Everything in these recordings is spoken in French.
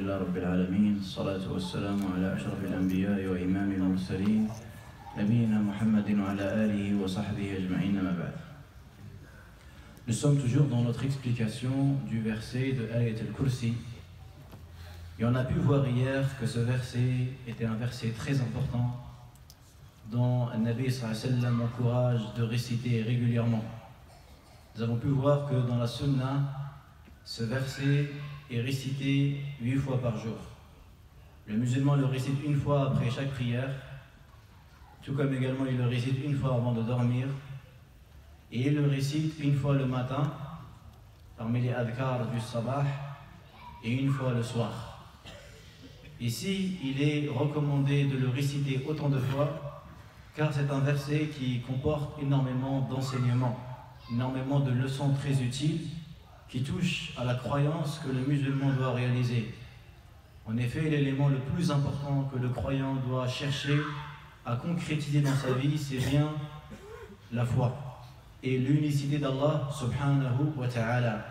لله رب العالمين الصلاة والسلام على أشرف الأنبياء وإمام المرسلين نبينا محمد وعلى آله وصحبه أجمعين ما بعد. Nous sommes toujours dans notre explication du verset de Ayat al-Kursi. Et on a pu voir hier que ce verset était un verset très important dont le Nabi sallallahu alayhi wa sallam encourage de réciter régulièrement. Nous avons pu voir que dans la Sunna, ce verset est récité 8 fois par jour. Le musulman le récite une fois après chaque prière, tout comme également il le récite une fois avant de dormir, et il le récite une fois le matin, parmi les adhkar du sabah, et une fois le soir. Ici, il est recommandé de le réciter autant de fois, car c'est un verset qui comporte énormément d'enseignements, énormément de leçons très utiles, qui touchent à la croyance que le musulman doit réaliser. En effet, l'élément le plus important que le croyant doit chercher à concrétiser dans sa vie, c'est bien la foi et l'unicité d'Allah subhanahu wa ta'ala.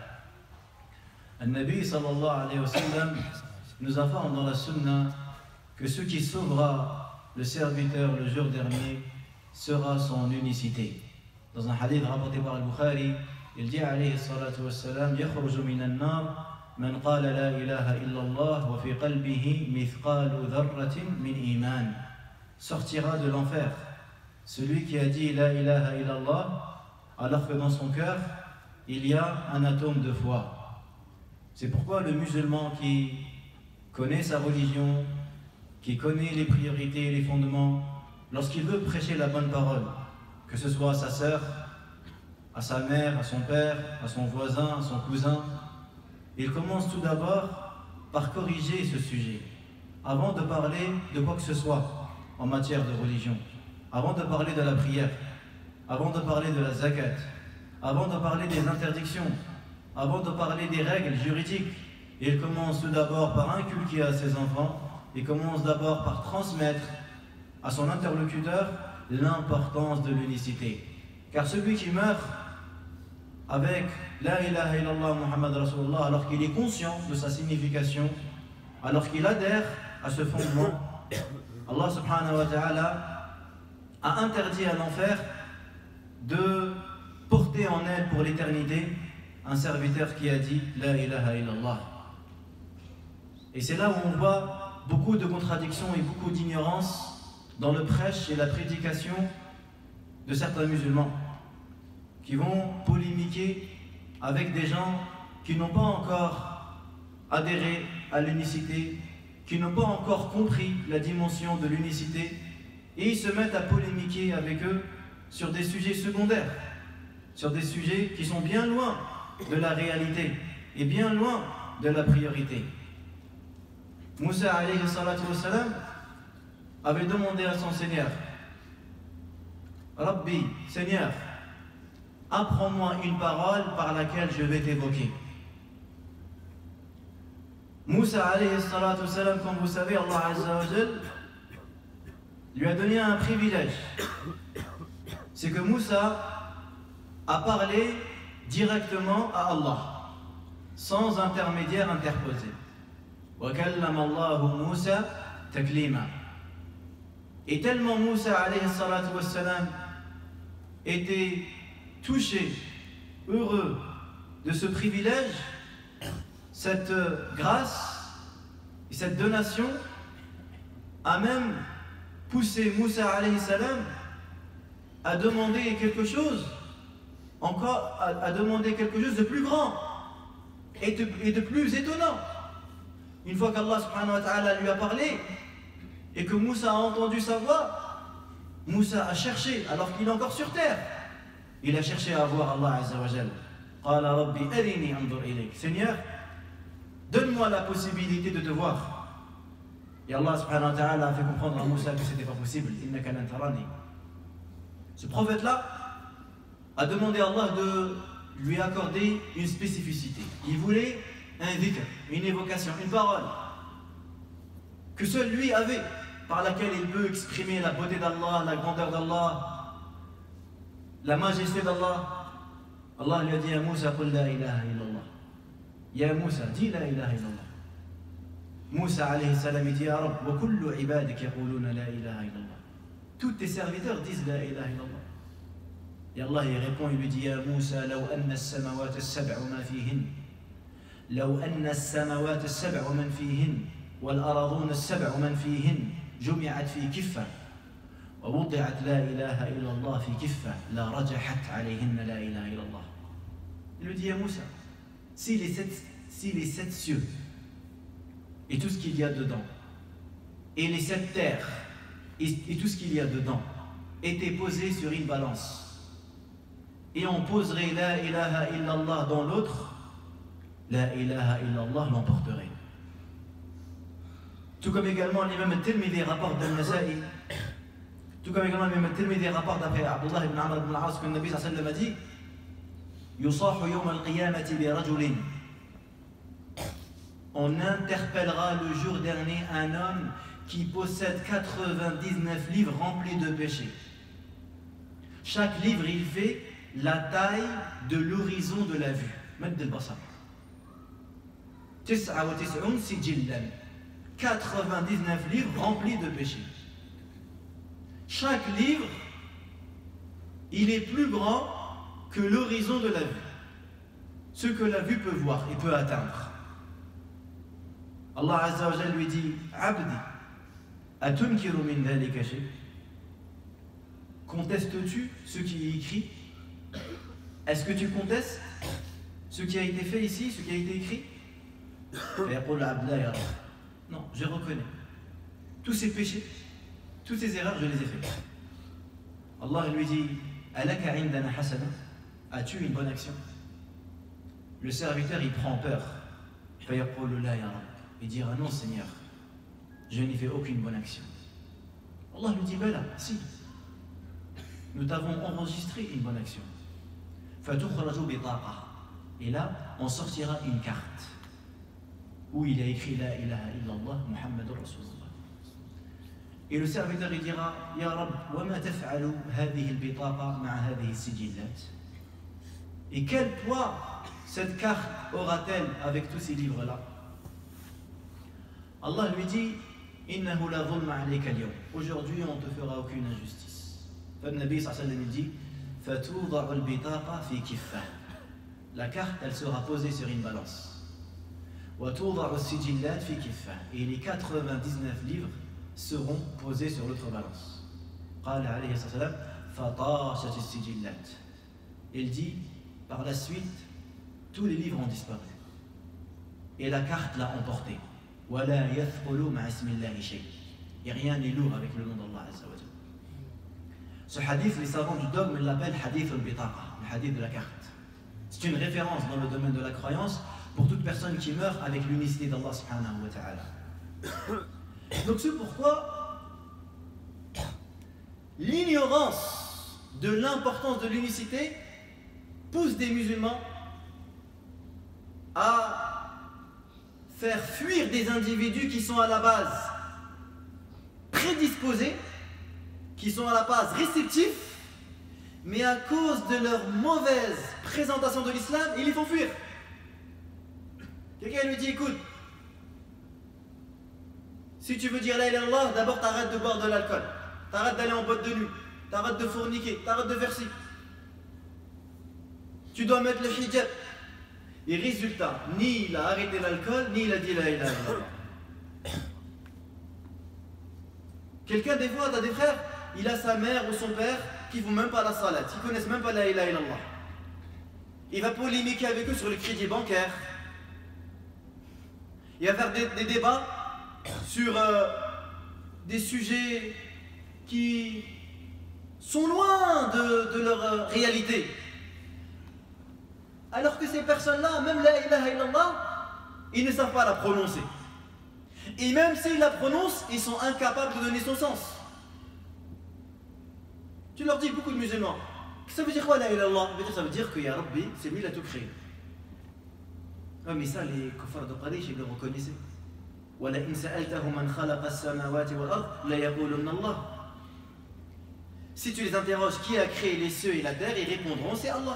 Al-Nabi sallallahu alayhi wa sallam nous informe dans la sunna que ce qui sauvera le serviteur le jour dernier sera son unicité. Dans un hadith rapporté par Al-Bukhari, il dit alayhi salatu wassalam yakhruju minan nar man qala la ilaha illallah wa fi qalbihi mithqalu dharratin min iman. Sortira de l'enfer celui qui a dit la ilaha illallah alors que dans son cœur il y a un atome de foi. C'est pourquoi le musulman qui connaît sa religion, qui connaît les priorités et les fondements, lorsqu'il veut prêcher la bonne parole, que ce soit à sa sœur, à sa mère, à son père, à son voisin, à son cousin, il commence tout d'abord par corriger ce sujet, avant de parler de quoi que ce soit en matière de religion, avant de parler de la prière, avant de parler de la zakat, avant de parler des interdictions, avant de parler des règles juridiques. Il commence tout d'abord par inculquer à ses enfants, il commence d'abord par transmettre à son interlocuteur l'importance de l'unicité. Car celui qui meurt avec la ilaha illallah Muhammad Rasulullah, alors qu'il est conscient de sa signification, alors qu'il adhère à ce fondement, Allah subhanahu wa ta'ala a interdit à l'enfer de porter en aile pour l'éternité un serviteur qui a dit la ilaha illallah. Et c'est là où on voit beaucoup de contradictions et beaucoup d'ignorance dans le prêche et la prédication de certains musulmans qui vont polémiquer avec des gens qui n'ont pas encore adhéré à l'unicité, qui n'ont pas encore compris la dimension de l'unicité, et ils se mettent à polémiquer avec eux sur des sujets secondaires, sur des sujets qui sont bien loin de la réalité et bien loin de la priorité. Moussa alayhi salatu wassalam avait demandé à son Seigneur, Rabbi, Seigneur, apprends-moi une parole par laquelle je vais t'évoquer. Moussa alayhi salatu wassalam, comme vous savez, Allah azza wa jal lui a donné un privilège. C'est que Moussa a parlé directement à Allah, sans intermédiaire interposé. Wa kallama Allahu Moussa taklima. Et tellement Moussa alayhi salatu wassalam était touché, heureux de ce privilège, cette grâce et cette donation a même poussé Moussa alayhi salam à demander quelque chose, encore à demander quelque chose de plus grand et de plus étonnant. Une fois qu'Allah subhanahu wa ta'ala lui a parlé et que Moussa a entendu sa voix, Moussa a cherché, alors qu'il est encore sur terre, il a cherché à voir Allah azza wa jal. Qala rabbi arini anzur ilayk. Seigneur, donne-moi la possibilité de te voir. Et Allah subhanahu wa ta'ala a fait comprendre à Moussa que ce n'était pas possible. Innaka lan tarani. Ce prophète-là a demandé à Allah de lui accorder une spécificité. Il voulait un dhikr, une évocation, une parole que seul lui avait, par laquelle il peut exprimer la beauté d'Allah, la grandeur d'Allah, la majesté d'Allah. Allah lui a dit à Moussa, Qul la ilaha illallah. Ya Moussa, dis la ilaha illallah. Moussa alayhi salam dit Ya Rabb, wa kullu ibadik yaquluna la ilaha illallah. Tous tes serviteurs disent la ilaha illallah. Et Allah il répond, il lui dit Ya Moussa, law anna as-samawati as-sab'u ma fihin. لو أن السماوات السبع ومن فيهن والأراضون السبع ومن فيهن جمعت في كفة ووضعت لا إله إلا الله في كفة لا رجحت عليهن لا إله إلا الله. Il lui dit à Moussa, si les sept cieux et tout ce qu'il y a dedans, et les sept terres et tout ce qu'il y a dedans étaient posés sur une balance, et on poserait la ilaha illallah dans l'autre, la ilaha illallah l'emporterait. Tout comme également l'imam al-Tirmidhi rapporte d'Al-Nasa'i, tout comme également l'imam al-Tirmidhi rapporte d'après Abdullah ibn Amr ibn al-As que le Nabi sallallahu alayhi wa sallam a dit Yusahu yawm al-qiyamati bi rajulin. On interpellera le jour dernier un homme qui possède 99 livres remplis de péchés. Chaque livre il fait la taille de l'horizon de la vue. Madd al-basar. 99 sijillan, 99 livres remplis de péchés. Chaque livre, il est plus grand que l'horizon de la vue, ce que la vue peut voir et peut atteindre. Allah Azza wa Jalla lui dit Abdi, atunkiru min dhalika shay? Contestes-tu ce qui est écrit? Est-ce que tu contestes ce qui a été fait ici, ce qui a été écrit? Non, je reconnais. Tous ces péchés, toutes ces erreurs, je les ai faites. Allah lui dit Alaka indana hasana? As-tu une bonne action? Le serviteur, il prend peur. Il dira non, Seigneur, je n'ai fait aucune bonne action. Allah lui dit Bala, si. Nous t'avons enregistré une bonne action. Et là, on sortira une carte où il a écrit La ilaha illallah Muhammadur Rasulullah. Et le serviteur il dira Ya Rabb, wa ma taf'alu hadhihi al-bitaqa ma'a hadhihi as-sijillat? Et quel poids cette carte aura-t-elle avec tous ces livres-là? Allah lui dit Innahu la dhulma alayka al-yawm. Aujourd'hui on ne te fera aucune injustice. Le Nabi sallallahu alayhi wa sallam dit Fatuda'u al-bitaqa fi kiffa. La carte elle sera posée sur une balance. Et les 99 livres seront posés sur l'autre balance. Il dit, par la suite, tous les livres ont disparu. Et la carte l'a emporté. Et rien n'est lourd avec le nom d'Allah Azza wa Jalla. Ce hadith, les savants du dogme l'appellent hadith al-bitaqa, le hadith de la carte. C'est une référence dans le domaine de la croyance pour toute personne qui meurt avec l'unicité d'Allah subhanahu wa ta'ala. Donc c'est pourquoi l'ignorance de l'importance de l'unicité pousse des musulmans à faire fuir des individus qui sont à la base prédisposés, qui sont à la base réceptifs, mais à cause de leur mauvaise présentation de l'islam, ils les font fuir. Quelqu'un lui dit écoute, si tu veux dire la ilaha illallah, d'abord t'arrêtes de boire de l'alcool, t'arrêtes d'aller en boîte de nuit, t'arrêtes de forniquer, t'arrêtes de verser. Tu dois mettre le hijab. Et résultat, ni il a arrêté l'alcool, ni il a dit la ilaha illallah. Quelqu'un des fois, t'as des frères, il a sa mère ou son père qui ne font même pas la salat, qui ne connaissent même pas la ilaha illallah. Il va polémiquer avec eux sur le crédit bancaire. Il va faire des débats sur des sujets qui sont loin de leur réalité. Alors que ces personnes-là, même la ilaha illallah, ils ne savent pas la prononcer. Et même s'ils la prononcent, ils sont incapables de donner son sens. Tu leur dis, beaucoup de musulmans, ça veut dire quoi la ilaha illallah? Ça veut dire que Ya Rabbi, c'est lui qui a tout créé. Ah, mais ça, les kuffars de Quraysh, ils le reconnaissaient. Si tu les interroges qui a créé les cieux et la terre, ils répondront c'est Allah.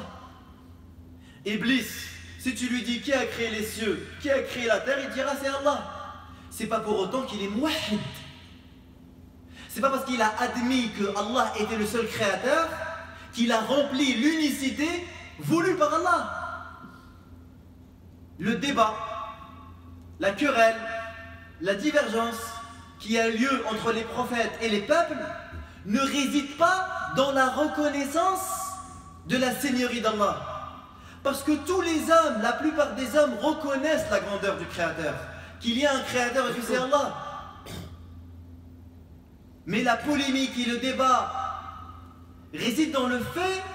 Iblis, si tu lui dis qui a créé les cieux, qui a créé la terre, il dira c'est Allah. c'est pas pour autant qu'il est muwahhid. C'est pas parce qu'il a admis que Allah était le seul créateur qu'il a rempli l'unicité voulue par Allah. Le débat, la querelle, la divergence qui a lieu entre les prophètes et les peuples ne réside pas dans la reconnaissance de la seigneurie d'Allah. Parce que tous les hommes, la plupart des hommes reconnaissent la grandeur du Créateur, qu'il y a un Créateur et que c'est Allah. Mais la polémique et le débat résident dans le fait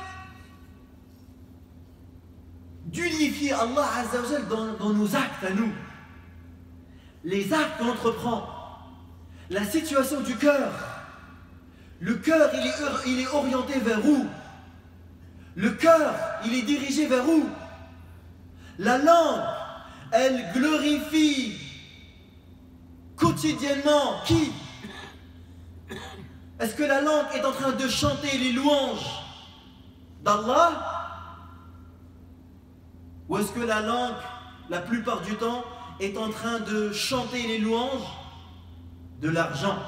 d'unifier Allah Azza wa Jal dans nos actes à nous. Les actes qu'on entreprend, la situation du cœur. Le cœur, il est orienté vers où? Le cœur, il est dirigé vers où? La langue, elle glorifie quotidiennement qui? Est-ce que la langue est en train de chanter les louanges d'Allah? Ou est-ce que la langue, la plupart du temps, est en train de chanter les louanges de l'argent,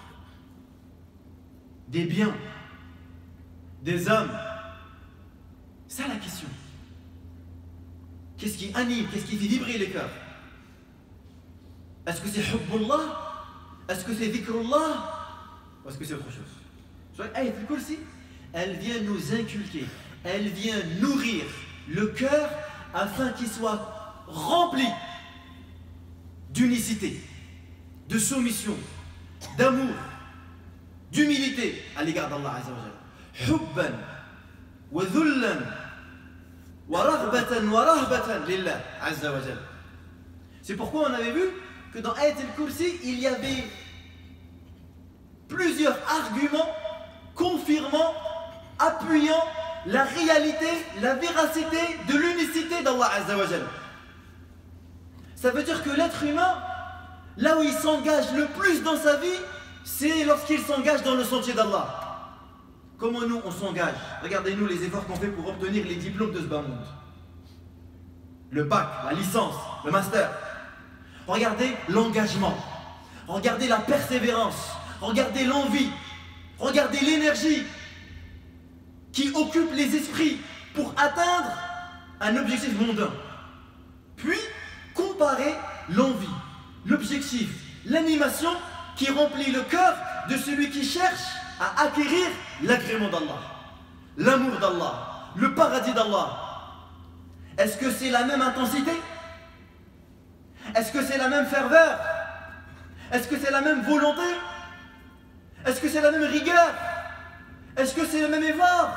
des biens, des hommes? C'est ça la question. Qu'est-ce qui anime, qu'est-ce qui fait vibrer les cœurs? Est-ce que c'est Hubbullah? Est-ce que c'est Dhikrullah? Ou est-ce que c'est autre chose? Sur l'ayat al-Kursi, elle vient nous inculquer, elle vient nourrir le cœur afin qu'il soit rempli d'unicité, de soumission, d'amour, d'humilité à l'égard d'Allah Azza wa Jal. Hubban wa dhullan wa raghbatan wa rahbatan lillah Azza wa Jal. C'est pourquoi on avait vu que dans Ayat al-Kursi, il y avait plusieurs arguments confirmant, appuyant la réalité, la véracité de l'unicité d'Allah Azza wa Jal. Ça veut dire que l'être humain, là où il s'engage le plus dans sa vie, c'est lorsqu'il s'engage dans le sentier d'Allah. Comment nous on s'engage? Regardez-nous les efforts qu'on fait pour obtenir les diplômes de ce bas monde. Le bac, la licence, le master. Regardez l'engagement, regardez la persévérance, regardez l'envie, regardez l'énergie qui occupe les esprits pour atteindre un objectif mondain. Puis, comparez l'envie, l'objectif, l'animation qui remplit le cœur de celui qui cherche à acquérir l'agrément d'Allah, l'amour d'Allah, le paradis d'Allah. Est-ce que c'est la même intensité? Est-ce que c'est la même ferveur? Est-ce que c'est la même volonté? Est-ce que c'est la même rigueur? Est-ce que c'est le même effort?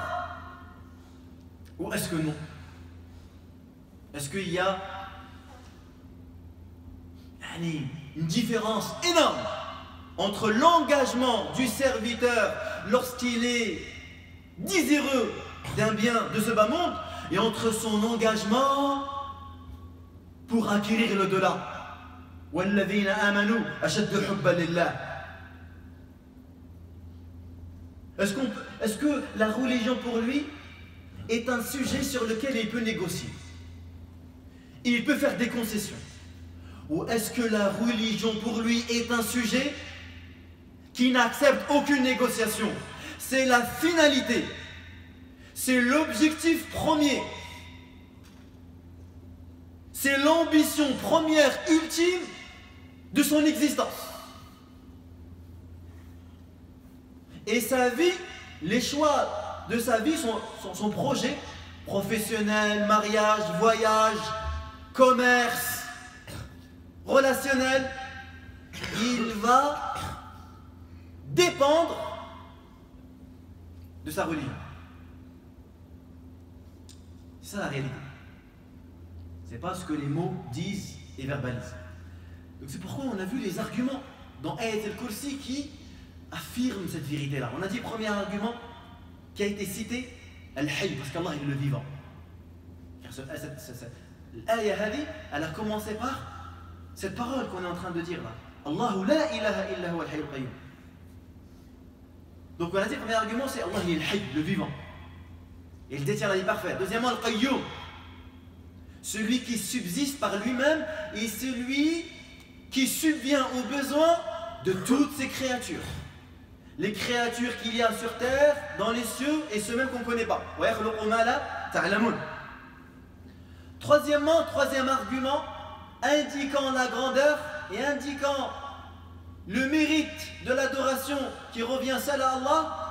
Ou est-ce que non? Est-ce qu'il y a une différence énorme entre l'engagement du serviteur lorsqu'il est désireux d'un bien de ce bas monde et entre son engagement pour acquérir l'au-delà? وَالَّذِينَ آمَنُوا أَشَدُّ حُبًّا لِلَّهِ. Est-ce que la religion pour lui est un sujet sur lequel il peut négocier? Il peut faire des concessions? Ou est-ce que la religion pour lui est un sujet qui n'accepte aucune négociation? C'est la finalité, c'est l'objectif premier, c'est l'ambition première, ultime de son existence. Et sa vie, les choix de sa vie, son projet professionnel, mariage, voyage, commerce, relationnel, il va dépendre de sa religion. C'est ça la réalité. C'est pas ce que les mots disent et verbalisent. Donc c'est pourquoi on a vu les arguments dans Ayat al-Kursi qui affirment cette vérité-là. On a dit premier argument qui a été cité, Al-Hayy, parce qu'Allah est le vivant. L'ayah hadi, elle a commencé par cette parole qu'on est en train de dire là. Allahu la ilaha illa huwa al-Hayy al-Qayyum. Donc on a dit le premier argument c'est Allah il est al-Hayy, le vivant. Il détient la vie parfaite. Deuxièmement, al-Qayyum, celui qui subsiste par lui-même et celui qui subvient aux besoins de toutes ces créatures. Les créatures qu'il y a sur terre, dans les cieux et ceux mêmes qu'on ne connaît pas. Troisièmement, troisième argument, indiquant la grandeur et indiquant le mérite de l'adoration qui revient seul à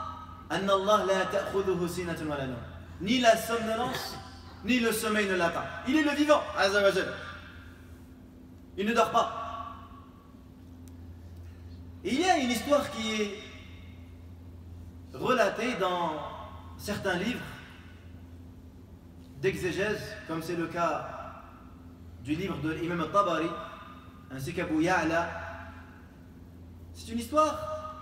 Allah, ni la somnolence, ni le sommeil ne l'atteint. Il est le vivant, Azza wa Jal. Il ne dort pas. Et il y a une histoire qui est relatée dans certains livres d'exégèse, comme c'est le cas du livre de l'imam al-Tabari, ainsi qu'Abu Ya'la. C'est une histoire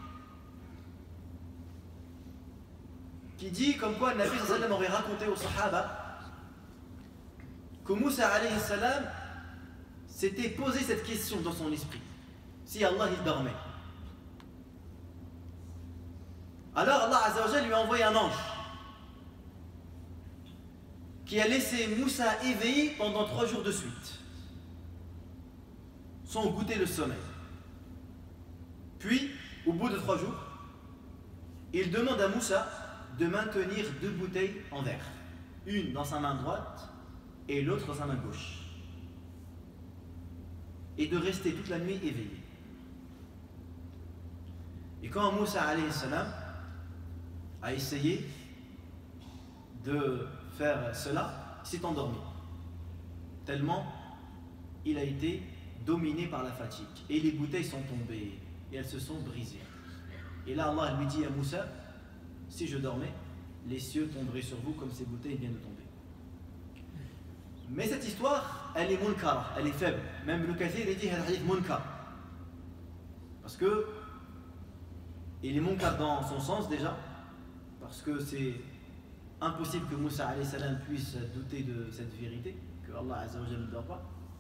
qui dit comme quoi le Nabi sallallahu alayhi wa sallam aurait raconté aux Sahaba que Moussa alayhi salam s'était posé cette question dans son esprit. Si Allah il dormait. Alors Allah Azza wa Jalla lui a envoyé un ange qui a laissé Moussa éveillé pendant 3 jours de suite, sans goûter le sommeil. Puis, au bout de 3 jours, il demande à Moussa de maintenir 2 bouteilles en verre, une dans sa main droite et l'autre dans sa main gauche, et de rester toute la nuit éveillé. Et quand Moussa alayhi salam a essayé de faire cela, il s'est endormi, tellement il a été dominé par la fatigue, et les bouteilles sont tombées et elles se sont brisées. Et là Allah lui dit à Moussa, si je dormais, les cieux tomberaient sur vous comme ces bouteilles viennent de tomber. Mais cette histoire, elle est munkar, elle est faible. Même Ibn Kathir dit qu'elle est munkar, parce que il est munkar dans son sens déjà, parce que c'est impossible que Moussa alayhi salam puisse douter de cette vérité, que Allah azza wa jalla ne dort pas.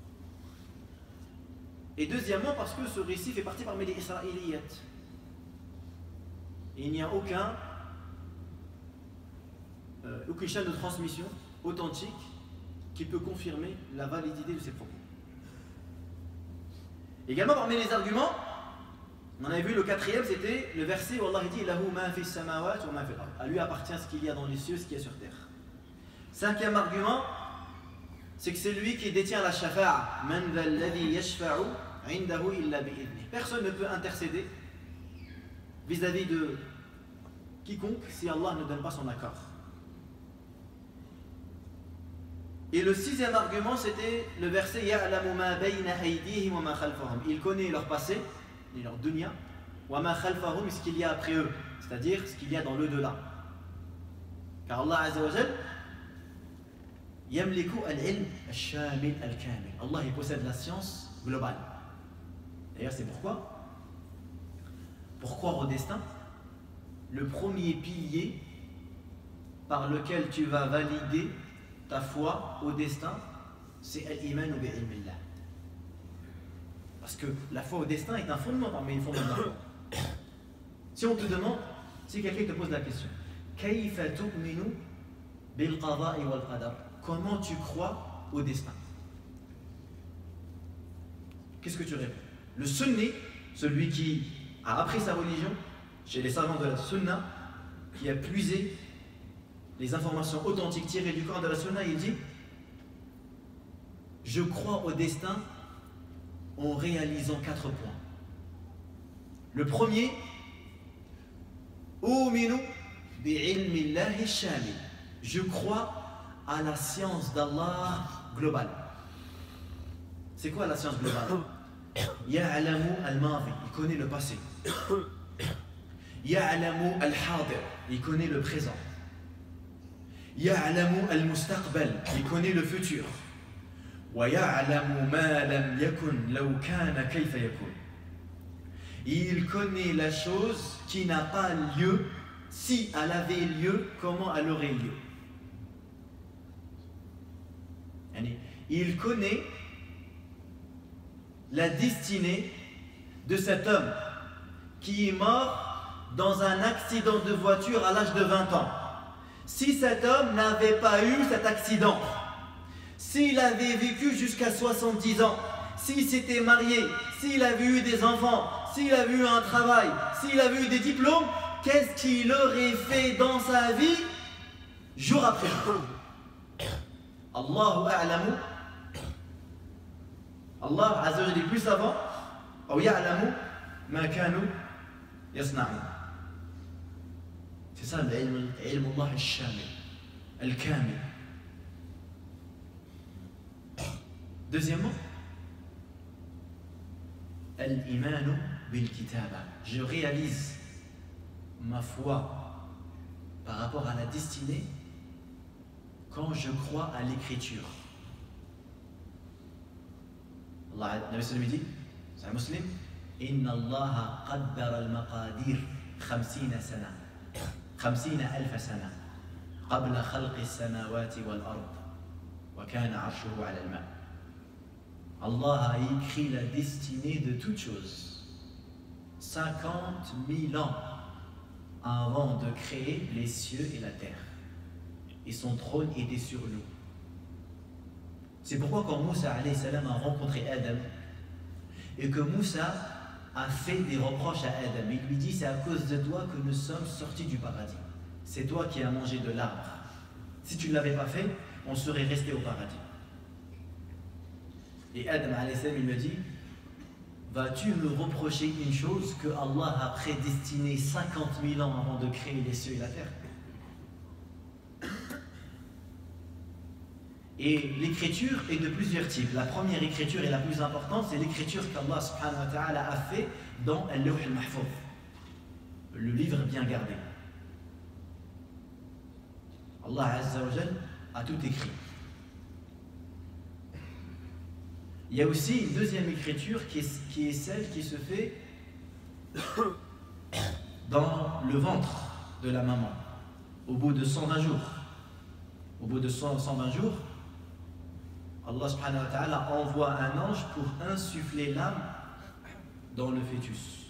Et deuxièmement, parce que ce récit fait partie parmi les Israéliyates. Et il n'y a aucune chaîne de transmission authentique qui peut confirmer la validité de ces propos. Également parmi les arguments, on avait vu le 4e, c'était le verset où Allah dit Lahu ma fi samawat wa ma fi al-ard. À lui appartient ce qu'il y a dans les cieux, ce qu'il y a sur terre. 5e argument, c'est que c'est lui qui détient la shafa'a. Man dhal ladhi yashfa'u 'indahu illa bi'idhnih. Personne ne peut intercéder vis-à-vis de quiconque si Allah ne donne pas son accord. Et le 6e argument, c'était le verset Ya'lamu ma bayna aydihim wa ma khalfahum. Il connaît leur passé et leur dunya, wa ma khalfahum, ce qu'il y a après eux, c'est-à-dire ce qu'il y a dans l'au-delà. Car Allah Azza wa Jal yamliku al-ilm al-shamil al-kamil. Allah il possède la science globale. D'ailleurs c'est pourquoi, pour croire au destin, le premier pilier par lequel tu vas valider ta foi au destin, c'est al-iman bi ilmillah. Parce que la foi au destin est un fondement parmi les fondements de la foi. Si on te demande, si quelqu'un te pose la question, Kayfa tu'minu bil qada'i wal qadar, comment tu crois au destin? Qu'est-ce que tu réponds? Le sunni, celui qui a appris sa religion chez les savants de la sunna, qui a puisé les informations authentiques tirées du Coran de la sunna, il dit: je crois au destin en réalisant 4 points. Le premier, Uminu bi'ilmillahi shamil. Je crois à la science d'Allah globale. C'est quoi la science globale? Ya'lamu al-madi, il connaît le passé. Ya'lamu al-hadir, il connaît le présent. Ya'lamu al-mustaqbal, il connaît le futur. Wa ya'lamu ma lam yakun law kana kayfa yakun. Il connaît la chose qui n'a pas lieu, si elle avait lieu, comment elle aurait lieu. Il connaît la destinée de cet homme qui est mort dans un accident de voiture à l'âge de 20 ans. Si cet homme n'avait pas eu cet accident, s'il avait vécu jusqu'à 70 ans, s'il s'était marié, s'il avait eu des enfants, s'il avait eu un travail, s'il avait eu des diplômes, qu'est-ce qu'il aurait fait dans sa vie jour après jour? Allahu a'lamu. Allah Azza wa Jalla est plus savant. Ou ya'lamu ma kanu yasna'un. C'est ça l'ilm Allah al-shamil, al-kamil. Deuxièmement, al-imanu bil-kitaba. Je réalise ma foi par rapport à la destinée quand je crois à l'écriture. Allah dit, c'est un musulman, Inna Allah qaddara al-maqadir 50 sana, 50 alf sana, qabla khalqi as-samawati wal-ard, wa kana 'arshuhu 'ala al-ma'. Allah a écrit la destinée de toutes choses 50 000 ans avant de créer les cieux et la terre. Et son trône était sur nous. C'est pourquoi quand Moussa alayhi salam a rencontré Adam et que Moussa a fait des reproches à Adam, il lui dit: c'est à cause de toi que nous sommes sortis du paradis. C'est toi qui as mangé de l'arbre. Si tu ne l'avais pas fait, on serait resté au paradis. Et Adam alayhi salam, il me dit: vas-tu me reprocher une chose que Allah a prédestinée 50 000 ans avant de créer les cieux et la terre? Et l'écriture est de plusieurs types. La première écriture et la plus importante, c'est l'écriture qu'Allah subhanahu wa ta'ala a fait dans Al-Lawh al-Mahfouz, le livre bien gardé. Allah Azza wa Jal a tout écrit. Il y a aussi une deuxième écriture qui est celle qui se fait dans le ventre de la maman, au bout de 120 jours. Au bout de 120 jours, Allah subhanahu wa ta'ala envoie un ange pour insuffler l'âme dans le fœtus.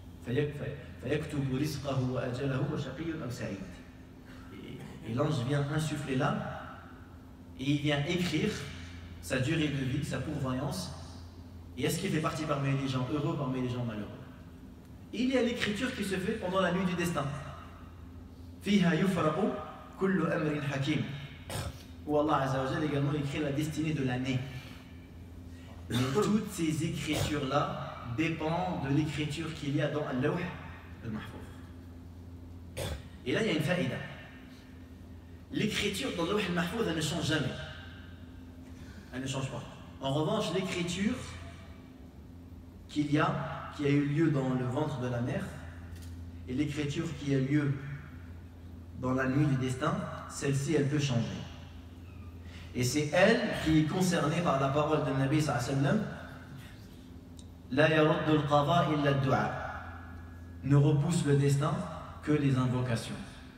Et l'ange vient insuffler l'âme et il vient écrire sa durée de vie, sa pourvoyance, et est-ce qu'il fait partie parmi les gens heureux, parmi les gens malheureux. Et il y a l'écriture qui se fait pendant la nuit du destin. Fiha yufraqu kullu amrin hakim, où Allah Azza wa Jalla également écrit la destinée de l'année. Mais toutes ces écritures-là dépendent de l'écriture qu'il y a dans Al-Lawh al-Mahfouz. Et là, il y a une faïda. L'écriture dans Al-Lawh al-Mahfouz, elle ne change jamais. Elle ne change pas. En revanche, l'écriture qui a eu lieu dans le ventre de la mère et l'écriture qui a eu lieu dans la nuit du destin, celle-ci, elle peut changer. Et c'est elle qui est concernée par la parole de Nabi sallallahu alayhi wa sallam. La yaruddu al-qada illa ad-du'a. Ne repousse le destin que les invocations.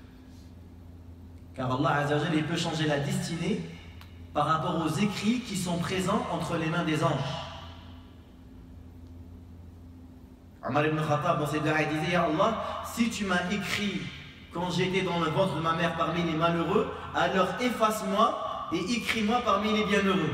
Car Allah Azza wa Jalla, il peut changer la destinée par rapport aux écrits qui sont présents entre les mains des anges. Omar ibn Khattab dans ses du'a disait: Ya Allah, si tu m'as écrit quand j'étais dans le ventre de ma mère parmi les malheureux, alors efface-moi et écris-moi parmi les bienheureux.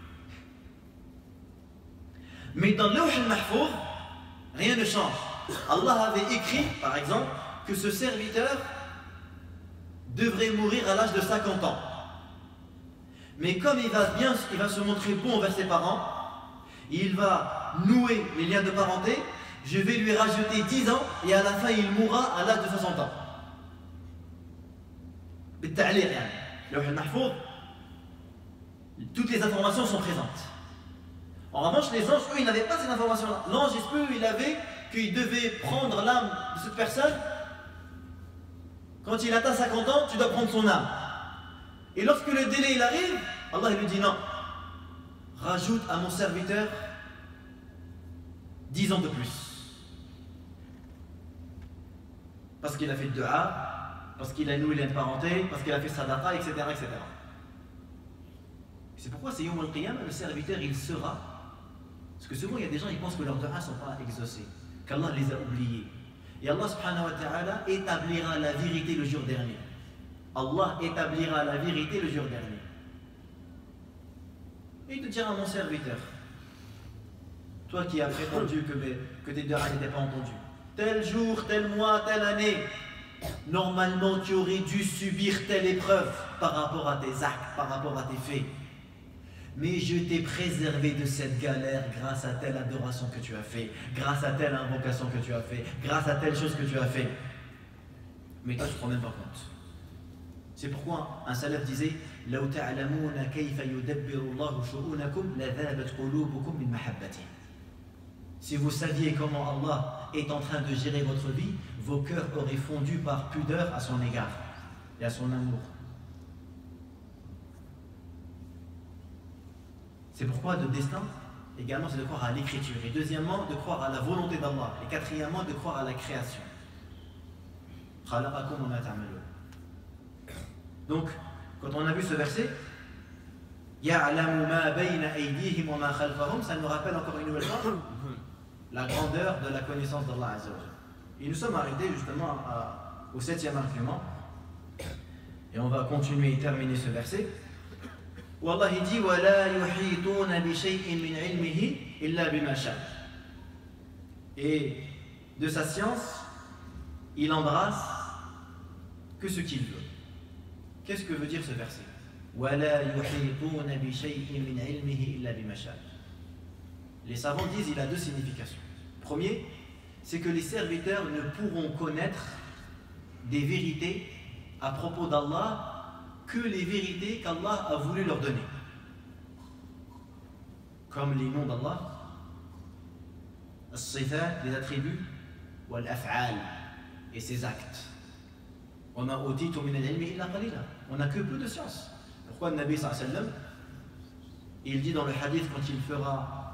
Mais dans Lawh al-Mahfouz, rien ne change. Allah avait écrit, par exemple, que ce serviteur devrait mourir à l'âge de 50 ans. Mais comme il va se montrer bon envers ses parents, il va nouer les liens de parenté, je vais lui rajouter 10 ans et à la fin il mourra à l'âge de 60 ans. Lawh al-Mahfouz, toutes les informations sont présentes. En revanche, les anges, eux, ils n'avaient pas ces informations-là. L'ange, il avait qu'il devait prendre l'âme de cette personne. Quand il atteint 50 ans, tu dois prendre son âme. Et lorsque le délai il arrive, Allah il lui dit non. Rajoute à mon serviteur 10 ans de plus. Parce qu'il a fait dua, parce qu'il a noué les parenté, parce qu'il a fait sadaqa, etc. etc. C'est pourquoi c'est Yawm al-Qiyamah, le serviteur il sera. Parce que souvent il y a des gens qui pensent que leurs du'a ne sont pas exaucés, qu'Allah les a oubliés. Et Allah subhanahu wa ta'ala établira la vérité le jour dernier. Allah établira la vérité le jour dernier. Et il te dira: mon serviteur, Toi qui as prétendu que tes dua n'étaient pas entendus. Tel jour, tel mois, telle année, normalement tu aurais dû subir telle épreuve par rapport à tes actes, par rapport à tes faits. Mais je t'ai préservé de cette galère grâce à telle adoration que tu as fait, grâce à telle invocation que tu as fait, grâce à telle chose que tu as fait. Mais toi, tu ne te rends même pas compte. C'est pourquoi un salaf disait لو تعلمون كيف يدبر الله شؤونكم لذابت قلوبكم من محبته. Si vous saviez comment Allah est en train de gérer votre vie, vos cœurs auraient fondu par pudeur à son égard et à son amour. C'est pourquoi le destin, également, c'est de croire à l'écriture. Et deuxièmement, de croire à la volonté d'Allah. Et quatrièmement, de croire à la création. Donc, quand on a vu ce verset, ça nous rappelle encore une nouvelle fois la grandeur de la connaissance d'Allah Azza wa Jalla. Et nous sommes arrêtés justement au 7e argument. Et on va continuer et terminer ce verset. Où Allah dit وَلَا يُحِيطُونَ بِشَيْءٍ مِّنْ عِلْمِهِ إِلَّا بِمَا شَاءَ. Et de sa science, il embrasse que ce qu'il veut. Qu'est-ce que veut dire ce verset? وَلَا يُحِيطُونَ بِشَيْءٍ مِّنْ عِلْمِهِ إِلَّا بِمَا شَاءَ. Les savants disent il a deux significations. Premier, c'est que les serviteurs ne pourront connaître des vérités à propos d'Allah que les vérités qu'Allah a voulu leur donner. Comme les noms d'Allah, as-sifat, les attributs, ou al-af'al, et ses actes. On n'a que peu de science. Pourquoi le Nabi sallallahu alayhi wa sallam, il dit dans le hadith quand il fera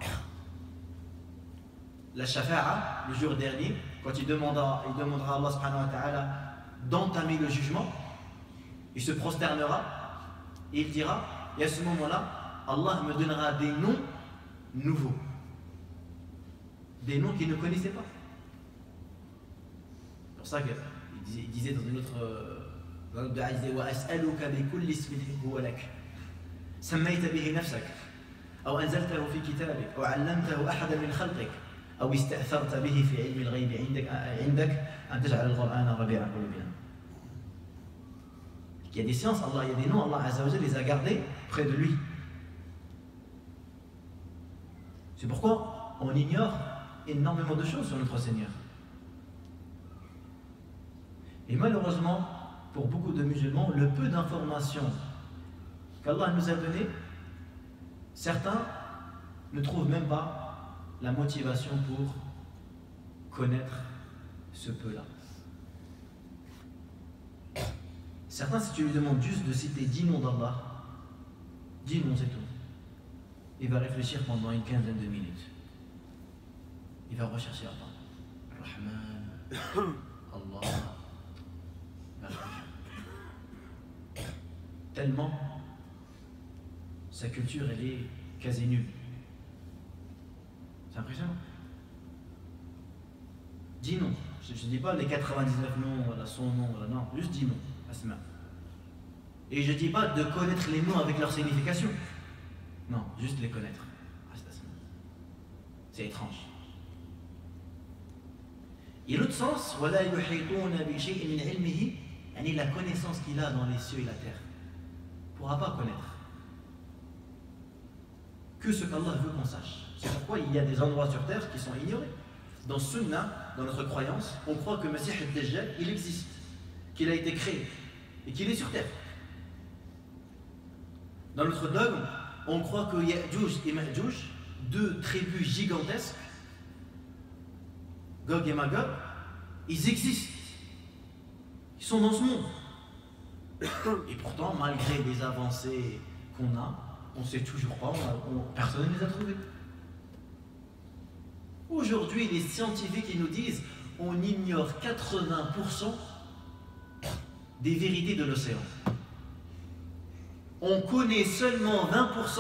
la shafa'a le jour dernier, quand il demandera à Allah subhanahu wa ta'ala d'entamer le jugement, il se prosternera et il dira, et à ce moment-là, Allah me donnera des noms nouveaux, des noms qu'il ne connaissait pas. C'est pour ça qu'il disait dans une autre dua, il disait وَأَسْأَلُكَ بِكُلِّ اسْمٍ هُوَ لَكَ سَمَّيْتَ بِهِ نَفْسَكَ أو أنزلته في كتابك أو علمته أحدا من خلقك أو استأثرت به في علم الغيب عندك أن تجعل القرآن ربيع قلوبنا. Il y a des sciences, Allah, il y a des noms, Allah Azza wa Jalla les a gardés près de lui. C'est pourquoi on ignore énormément de choses sur notre Seigneur. Et malheureusement, pour beaucoup de musulmans, le peu d'informations qu'Allah nous a données, certains ne trouvent même pas la motivation pour connaître ce peu-là. Certains, si tu lui demandes juste de citer 10 noms d'Allah, 10 noms c'est tout. Il va réfléchir pendant une quinzaine de minutes. Il va rechercher Allah. Rahman, Allah. Tellement sa culture elle est quasi nulle. C'est impressionnant. 10 noms. Je ne dis pas les 99 noms, voilà, son nom, voilà, non, juste 10 noms. Asma. Et je ne dis pas de connaître les noms avec leur signification. Non, juste les connaître. C'est étrange. Et l'autre sens, la connaissance qu'il a dans les cieux et la terre, il ne pourra pas connaître que ce qu'Allah veut qu'on sache. C'est pourquoi il y a des endroits sur terre qui sont ignorés. Dans Sunna, dans notre croyance, on croit que Masih al-Dajjal, il existe, qu'il a été créé et qu'il est sur terre. Dans notre dogme, on croit que Ya'juj et Ma'juj, deux tribus gigantesques, Gog et Magog, ils existent. Ils sont dans ce monde. Et pourtant, malgré les avancées qu'on a, on ne sait toujours pas, personne ne les a trouvés. Aujourd'hui, les scientifiques ils nous disent on ignore 80% des vérités de l'océan. On connaît seulement 20%